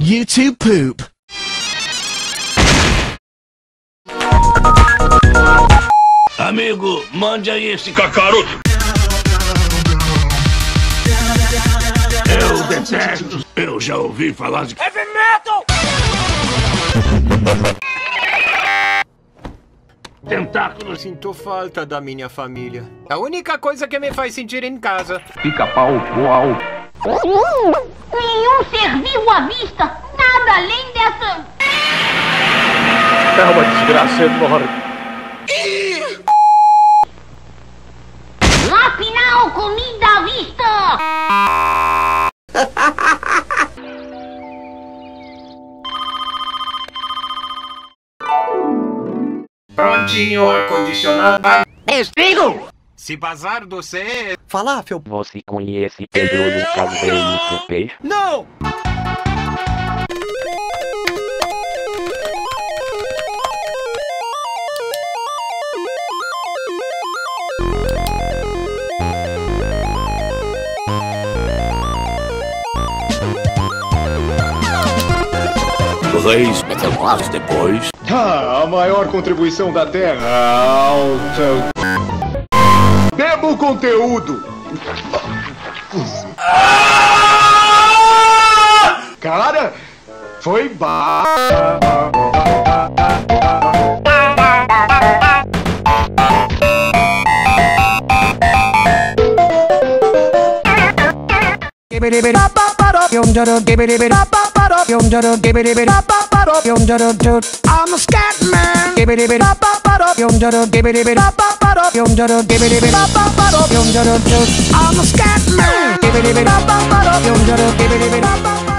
YouTube poop. Amigo, mande aí esse cacaroto. Eu detesto. Eu já ouvi falar de heavy metal. Tentáculos. Sinto falta da minha família. A única coisa que me faz sentir em casa. Pica-pau voal. Nenhum ser vivo à vista. Nada além dessa... É uma desgraça enorme. Afinal, comida à vista! Prontinho, ar-condicionado. Espigo! Se bazar do C... Falafel. Você conhece Pedro Lucas VLCP? Não! Reis, anos depois. A maior contribuição da Terra ao... Beba o conteúdo! Cara, foi I'm a scat man. I'm a scat man.